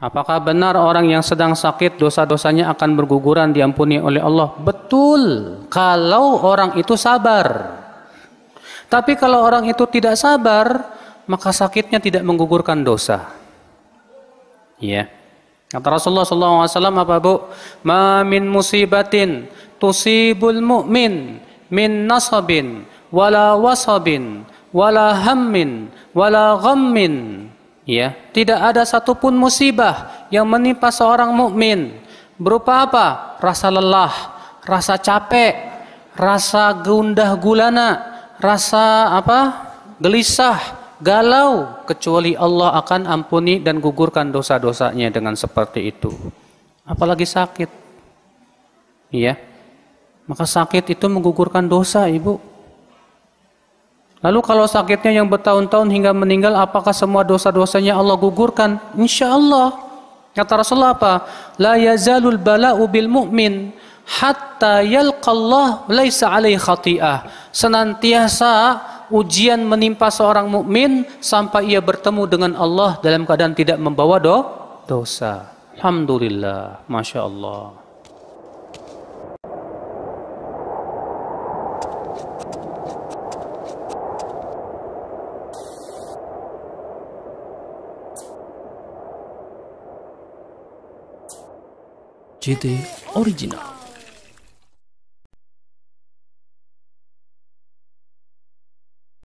Apakah benar orang yang sedang sakit dosa-dosanya akan berguguran diampuni oleh Allah? Betul, kalau orang itu sabar. Tapi kalau orang itu tidak sabar, maka sakitnya tidak menggugurkan dosa. Ya. Kata Rasulullah SAW apa bu? Ma min musibatin tusibul mu'min min nasabin wala wasabin wala hammin wala ghammin. Ya, tidak ada satupun musibah yang menimpa seorang mukmin berupa apa? Rasa lelah, rasa capek, rasa gundah gulana, rasa apa? Gelisah, galau, kecuali Allah akan ampuni dan gugurkan dosa-dosanya dengan seperti itu. Apalagi sakit. Ya. Maka sakit itu menggugurkan dosa, Ibu. Lalu kalau sakitnya yang bertahun-tahun hingga meninggal, apakah semua dosa-dosanya Allah gugurkan? Insya Allah. Kata Rasulullah apa? La yazalul bala'u bil mu'min hatta yalqallah laisa alaihi khati'ah. Senantiasa ujian menimpa seorang mukmin sampai ia bertemu dengan Allah dalam keadaan tidak membawa dosa. Alhamdulillah, Masya Allah. GT Original.